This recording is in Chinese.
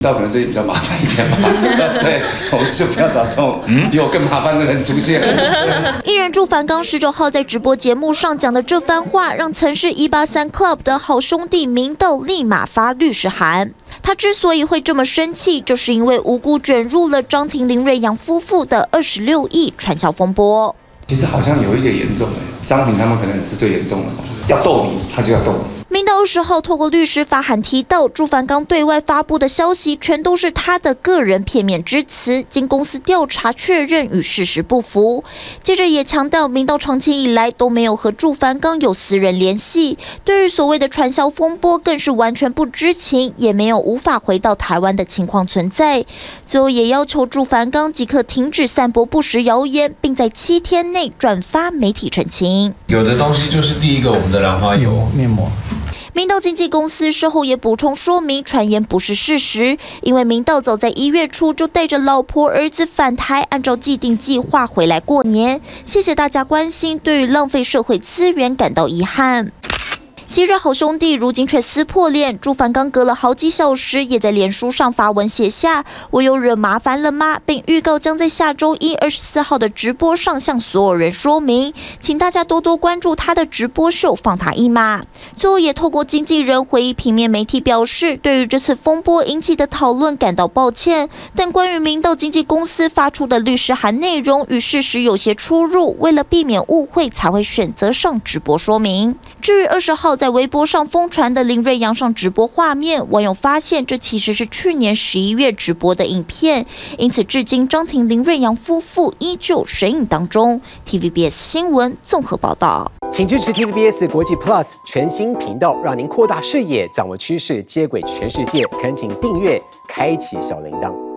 可能最近比较麻烦一点吧，对，我们就不要找这种比我更麻烦的人出现。 艺人祝凡刚19号在直播节目上讲的这番话，让曾是183 Club 的好兄弟明道立马发律师函。他之所以会这么生气，就是因为无辜卷入了张庭林瑞阳夫妇的26亿传销风波。 其实好像有一点严重张庭他们可能是最严重的，要斗你，他就要斗你。 明道20号透过律师发函提到，祝凡刚对外发布的消息全都是他的个人片面之词，经公司调查确认与事实不符。接着也强调，明道长期以来都没有和祝凡刚有私人联系，对于所谓的传销风波更是完全不知情，也没有无法回到台湾的情况存在。最后也要求祝凡刚即刻停止散播不实谣言，并在7天内转发媒体澄清。 有的东西就是第一个，我们的兰花油面膜。 明道经纪公司事后也补充说明，传言不是事实，因为明道早在1月初就带着老婆儿子返台，按照既定计划回来过年。谢谢大家关心，对于浪费社会资源感到遗憾。昔日好兄弟，如今却撕破脸。祝凡刚隔了好几小时，也在脸书上发文写下：“我又惹麻烦了吗？”并预告将在下周1 24号的直播上向所有人说明，请大家多多关注他的直播秀，放他一马。最后也透过经纪人回忆平面媒体表示，对于这次风波引起的讨论感到抱歉，但关于明道经纪公司发出的律师函内容与事实有些出入，为了避免误会，才会选择上直播说明。至于20号在微博上疯传的林瑞阳上直播画面，网友发现这其实是去年11月直播的影片，因此至今张庭林瑞阳夫妇依旧神隐当中。TVBS 新闻综合报道， 请支持 TVBS 国际 Plus 全新频道，让您扩大视野，掌握趋势，接轨全世界。恳请订阅，开启小铃铛。